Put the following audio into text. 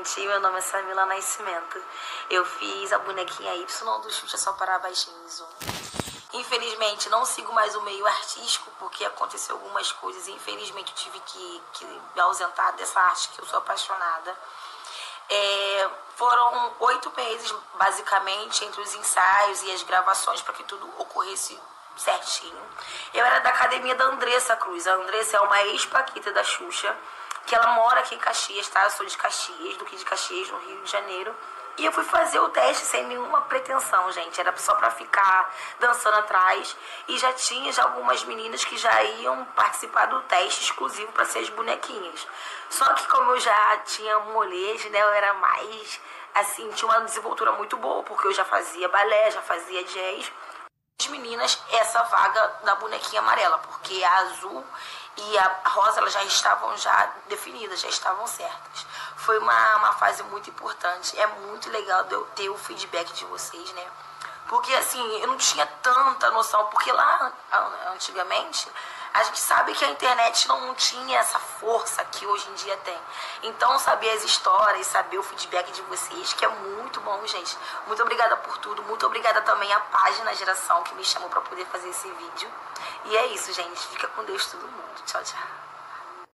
gente, meu nome é Samila Nascimento. Eu fiz a bonequinha Y do Xuxa Só para Baixinhos 1. Infelizmente, não sigo mais o meio artístico, porque aconteceu algumas coisas e infelizmente eu tive que me ausentar dessa arte que eu sou apaixonada. Foram 8 meses, basicamente, entre os ensaios e as gravações para que tudo ocorresse certinho. Eu era da academia da Andressa Cruz. A Andressa é uma ex-paquita da Xuxa, que ela mora aqui em Caxias, tá? Eu sou de Caxias, do Rio de Caxias, no Rio de Janeiro. E eu fui fazer o teste sem nenhuma pretensão, gente. Era só pra ficar dançando atrás. E já tinha algumas meninas que já iam participar do teste exclusivo pra ser as bonequinhas. Só que como eu já tinha molejo, né? Eu era mais, assim, tinha uma desenvoltura muito boa. Porque eu já fazia balé, já fazia jazz. As meninas, essa vaga da bonequinha amarela. Porque a azul e a rosa, elas já estavam definidas, já estavam certas. Foi uma fase muito importante. É muito legal eu ter o feedback de vocês, né? Porque, assim, eu não tinha tanta noção. Porque lá, antigamente, a gente sabe que a internet não tinha essa força que hoje em dia tem. Então, saber as histórias, saber o feedback de vocês, que é muito bom, gente. Muito obrigada por tudo. Muito obrigada também à página Geração, que me chamou para poder fazer esse vídeo. E é isso, gente. Fica com Deus todo mundo. Tchau, tchau.